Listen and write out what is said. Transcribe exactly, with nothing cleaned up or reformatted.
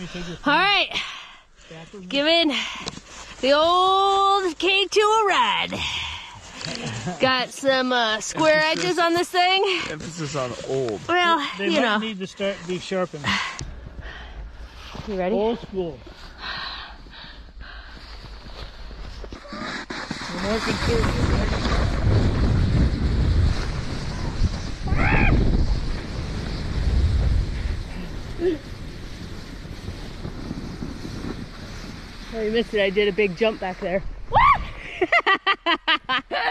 All right, giving the old K two a ride. Got some uh, square emphasis, edges on this thing. Emphasis on old. Well, they you might know. need to start be sharpened. You ready? Old school. We're more conservative, right? Oh, you missed it. I did a big jump back there.